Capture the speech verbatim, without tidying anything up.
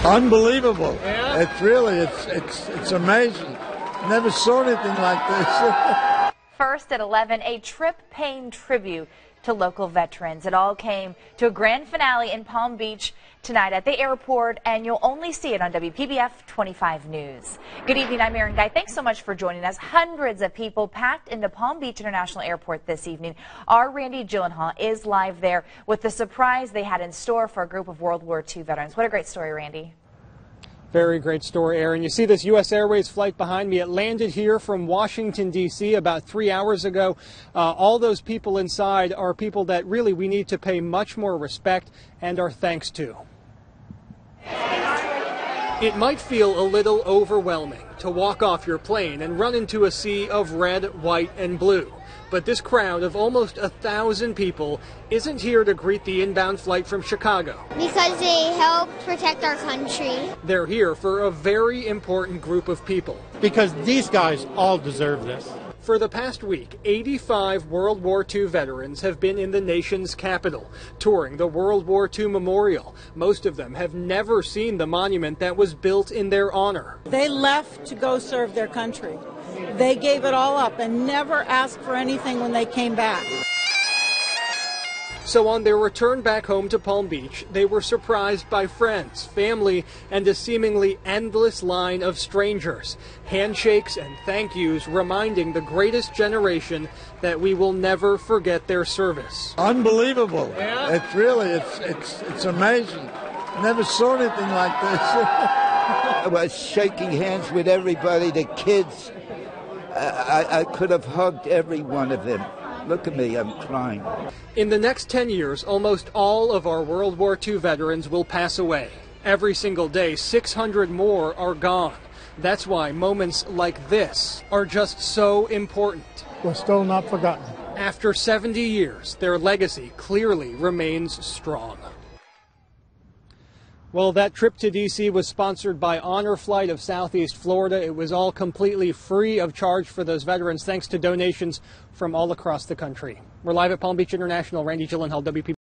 Unbelievable. Yeah? It's really, it's, it's, it's amazing. Never saw anything like this. First at eleven, a trip paying tribute to local veterans. It all came to a grand finale in Palm Beach tonight at the airport, and you'll only see it on W P B F twenty-five News. Good evening, I'm Erin Guy. Thanks so much for joining us. Hundreds of people packed into Palm Beach International Airport this evening. Our Randy Gyllenhaal is live there with the surprise they had in store for a group of World War Two veterans. What a great story, Randy. Very great story, Erin. You see this U S Airways flight behind me. It landed here from Washington, D C about three hours ago. Uh, all those people inside are people that really we need to pay much more respect and our thanks to. It might feel a little overwhelming to walk off your plane and run into a sea of red, white, and blue. But this crowd of almost a thousand people isn't here to greet the inbound flight from Chicago. Because they help protect our country. They're here for a very important group of people. Because these guys all deserve this. For the past week, eighty-five World War Two veterans have been in the nation's capital, touring the World War Two Memorial. Most of them have never seen the monument that was built in their honor. They left to go serve their country. They gave it all up and never asked for anything when they came back. So on their return back home to Palm Beach, they were surprised by friends, family, and a seemingly endless line of strangers. Handshakes and thank yous reminding the greatest generation that we will never forget their service. Unbelievable. Yeah? It's really, it's, it's, it's amazing. Never saw anything like this. I was shaking hands with everybody, the kids. I, I, I could have hugged every one of them. Look at me, I'm crying. In the next ten years, almost all of our World War Two veterans will pass away. Every single day, six hundred more are gone. That's why moments like this are just so important. We're still not forgotten. After seventy years, their legacy clearly remains strong. Well, that trip to D C was sponsored by Honor Flight of Southeast Florida. It was all completely free of charge for those veterans, thanks to donations from all across the country. We're live at Palm Beach International. Randy Gyllenhaal, W P B F.